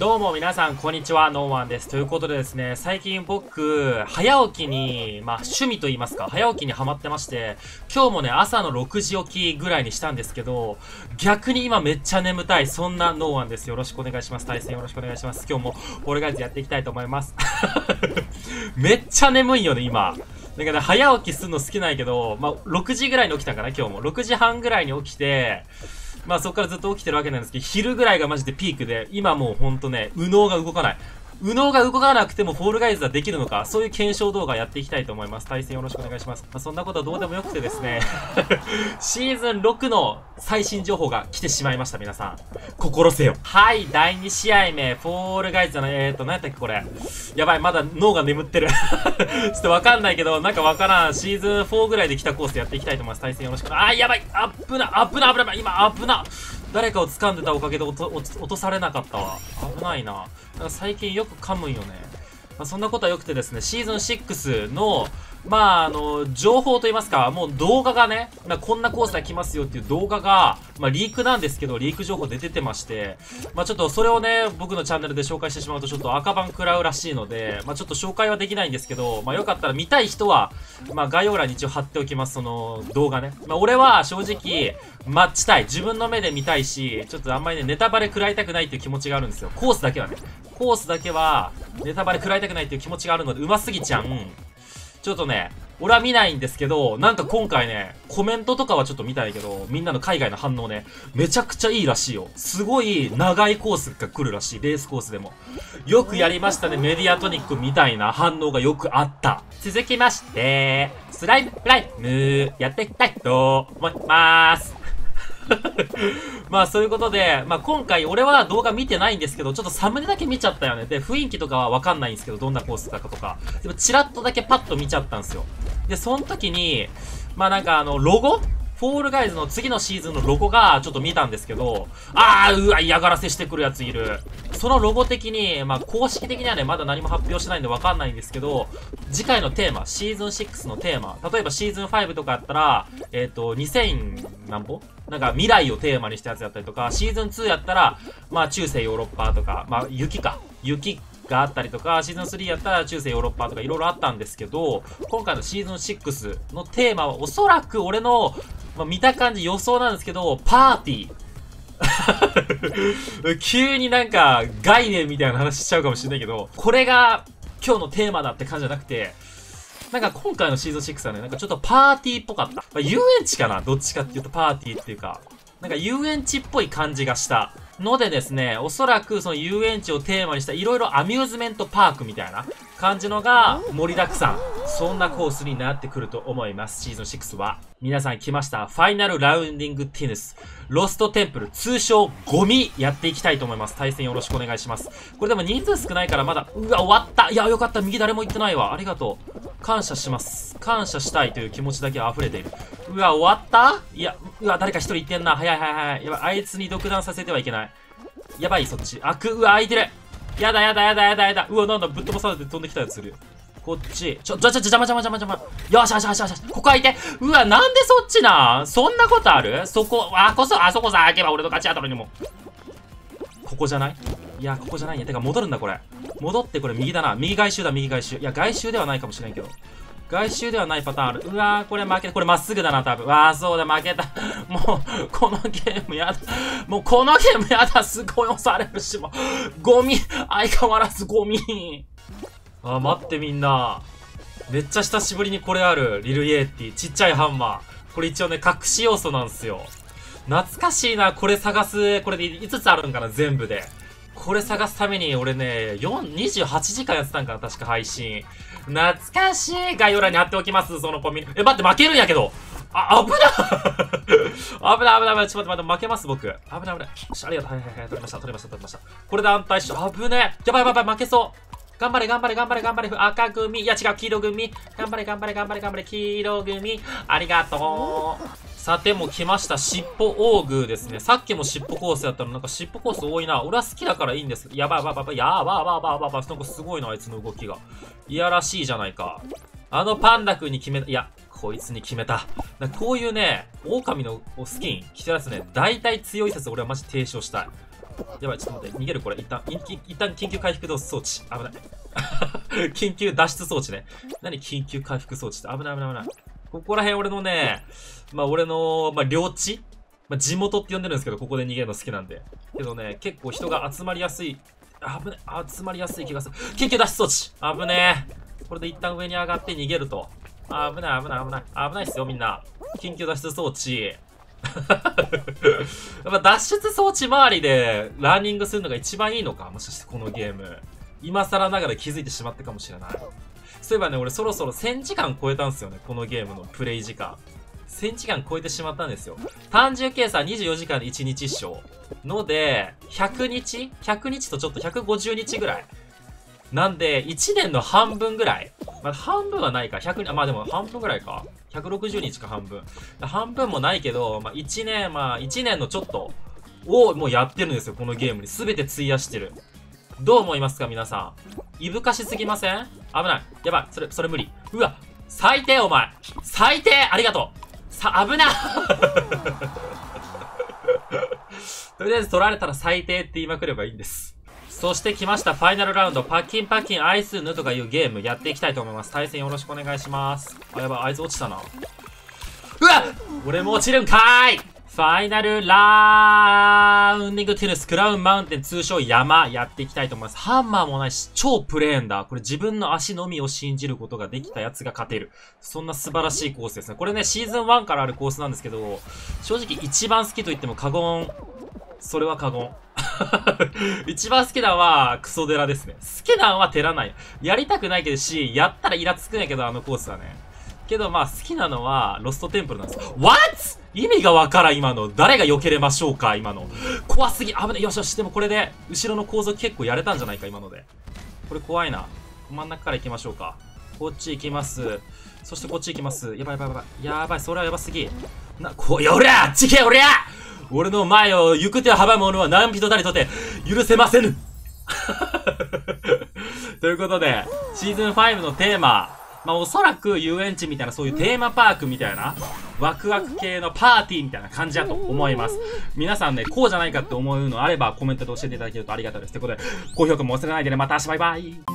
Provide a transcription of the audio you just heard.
どうも皆さん、こんにちは。ノーマンです。ということでですね、最近僕、早起きに、趣味と言いますか、早起きにハマってまして、今日もね、朝の6時起きぐらいにしたんですけど、逆に今めっちゃ眠たい。そんなノーマンです。よろしくお願いします。対戦よろしくお願いします。今日も、俺がやっていきたいと思います。めっちゃ眠いよね、今。だから、ね、早起きするの好きなんやけど、6時ぐらいに起きたかな、今日も。6時半ぐらいに起きて、そこからずっと起きてるわけなんですけど、昼ぐらいがマジでピークで、今もうほんとね、右脳が動かない。右脳が動かなくてもフォールガイズはできるのか、そういう検証動画やっていきたいと思います。対戦よろしくお願いします。そんなことはどうでもよくてですね、シーズン6の最新情報が来てしまいました、皆さん。心せよ。はい、第2試合目、フォールガイズの、何やったっけこれ。やばい、まだ脳が眠ってる。ちょっとわかんないけど、なんかわからん。シーズン4ぐらいで来たコースやっていきたいと思います。対戦よろしく。やばい、危な、今、危な。誰かを掴んでたおかげで落とされなかったわ。危ないな。なんか最近よく噛むんよね。そんなことはよくてですね、シーズン6の、情報といいますか、もう動画がね、こんなコースが来ますよっていう動画が、リークなんですけど、リーク情報で出てまして、ちょっとそれをね、僕のチャンネルで紹介してしまうとちょっと赤番食らうらしいので、ちょっと紹介はできないんですけど、よかったら見たい人は、概要欄に一応貼っておきます、その動画ね。俺は正直、待ちたい。自分の目で見たいし、ちょっとあんまりね、ネタバレ食らいたくないっていう気持ちがあるんですよ。コースだけはね。コースだけは、ネタバレ食らいたくないっていう気持ちがあるので、うますぎちゃん。ちょっとね、俺は見ないんですけど、なんか今回ね、コメントとかはちょっと見たいけど、みんなの海外の反応ね、めちゃくちゃいいらしいよ。すごい長いコースが来るらしい。レースコースでも。よくやりましたね、メディアトニックみたいな反応がよくあった。続きまして、スライムプライム、やっていきたいと思います。そういうことで、今回俺は動画見てないんですけど、ちょっとサムネだけ見ちゃったよね。で、雰囲気とかはわかんないんですけど、どんなコースだかとか。でも、チラッとだけパッと見ちゃったんですよ。で、その時に、ロゴフォールガイズの次のシーズンのロゴがちょっと見たんですけど、うわ、嫌がらせしてくるやついる。そのロゴ的に、公式的にはね、まだ何も発表してないんでわかんないんですけど、次回のテーマ、シーズン6のテーマ、例えばシーズン5とかやったら、2000何歩未来をテーマにしたやつやったりとか、シーズン2やったら、中世ヨーロッパとか、雪があったりとか、シーズン3やったら中世ヨーロッパとかいろいろあったんですけど、今回のシーズン6のテーマはおそらく俺の、見た感じ予想なんですけど、パーティー。急になんか概念みたいな話しちゃうかもしれないけど、これが今日のテーマだって感じじゃなくて、今回のシーズン6はね、ちょっとパーティーっぽかった。遊園地かなどっちかっていうとパーティーっていうか、遊園地っぽい感じがしたのでですね、おそらくその遊園地をテーマにしたいろいろアミューズメントパークみたいな感じのが盛りだくさん。そんなコースになってくると思います。シーズン6は。皆さん来ました。ファイナルラウンディングティヌス。ロストテンプル。通称ゴミやっていきたいと思います。対戦よろしくお願いします。これでも人数少ないからまだ、終わった。いや、よかった。右誰も行ってないわ。ありがとう。感謝します。感謝したいという気持ちだけ溢れている。終わった？いや、誰か一人いってんな。早い。やばい、あいつに独断させてはいけない。やばい、そっち。空いてる。やだ。なんだ、ぶっ飛ばされて飛んできたやついる。こっち。邪魔。よし。ここ空いて。なんでそっちなん？そんなことある？そこさ、開けば俺の勝ちやったのにも。ここじゃない？いや、ここじゃないね。てか、戻るんだ、これ。戻って、これ右だな。右外周。いや、外周ではないかもしれんけど。外周ではないパターンある。これ負けた。これまっすぐだな、多分。そうだ、負けた。もう、このゲームやだ。すごい押されるし、もう。ゴミ。相変わらずゴミ。待ってみんな。めっちゃ久しぶりにこれある。リルイエーティ。ちっちゃいハンマー。これ一応ね、隠し要素なんですよ。懐かしいな、これ探す。これで5つあるんかな、全部で。これ探すために俺ね、28時間やってたんかな、確か配信。懐かしい。概要欄に貼っておきます、そのコミュニ。待って、負けるんやけど。危な危ない。ちょっと待って、負けます、僕。危ない。よし、ありがとう。はい。取りました。これで安泰しよう。危ねえ。やばい、負けそう。頑張れ。赤組。いや、違う、黄色組。頑張れ。黄色組。ありがとう。さても来ました。尻尾オーグですね。さっきも尻尾コースやったの、尻尾コース多いな。俺は好きだからいいんです。やばい。なんかすごいな、あいつの動きが。いやらしいじゃないか。パンダ君に決めた。いや、こいつに決めた。こういうね、狼のスキン着てるやつね、大体強い説俺はマジ提唱したい。 やばい、ちょっと待って。逃げるこれ。一旦緊急回復装置。危ない。緊急脱出装置ね。何緊急回復装置って。危ない危ない危ない。ここら辺俺のね、俺の、領地地元って呼んでるんですけど、ここで逃げるの好きなんで。けどね、結構人が集まりやすい。危ね。集まりやすい気がする。緊急脱出装置。危ねえ。これで一旦上に上がって逃げると。危ない危ない危ない。危ないっすよ、みんな。緊急脱出装置。やっぱ脱出装置周りでランニングするのが一番いいのかもしかしてこのゲーム。今更ながら気づいてしまったかもしれない。そういえばね、俺そろそろ1000時間超えたんですよね。このゲームのプレイ時間。1000時間超えてしまったんですよ。単純計算24時間で1日っしょ。ので、100日 ?100 日とちょっと150日ぐらい。なんで、1年の半分ぐらい。半分はないか。100、でも半分ぐらいか。160日か半分。半分もないけど、1年のちょっとをもうやってるんですよ。このゲームに。すべて費やしてる。どう思いますか皆さん。いぶかしすぎません？危ない。やばい。それ無理。うわ最低お前最低ありがとう危なとりあえず取られたら最低って言いまくればいいんです。そして来ました。ファイナルラウンド。パッキンアイスヌとかいうゲームやっていきたいと思います。対戦よろしくお願いします。やばい。あいつ落ちたな。うわ俺も落ちるんかーい。ファイナルラウンディングテニスクラウンマウンテン通称山やっていきたいと思います。ハンマーもないし超プレーンだ。これ自分の足のみを信じることができたやつが勝てる。そんな素晴らしいコースですね。これねシーズン1からあるコースなんですけど、正直一番好きと言っても過言。それは過言。一番好きなのはクソ寺ですね。好きなのは寺ない。やりたくないけどし、やったらイラつくんやけどあのコースはね。けど好きなのはロストテンプルなんです。What?意味がわからん今の。誰が避けれましょうか今の。怖すぎ。危ない。よしよし。でもこれで、後ろの後続結構やれたんじゃないか今ので。これ怖いな。真ん中から行きましょうか。こっち行きます。そしてこっち行きます。やばいやばいやばい。やばい。それはやばすぎ。おりゃあっち行けおりゃ俺の前を行く手を阻む者は何人たりとて許せませぬということで、シーズン5のテーマ、おそらく遊園地みたいなそういうテーマパークみたいなワクワク系のパーティーみたいな感じだと思います。皆さんね、こうじゃないかって思うのあればコメントで教えていただけるとありがたいです。ということで、高評価も忘れないでね。また明日バイバイ。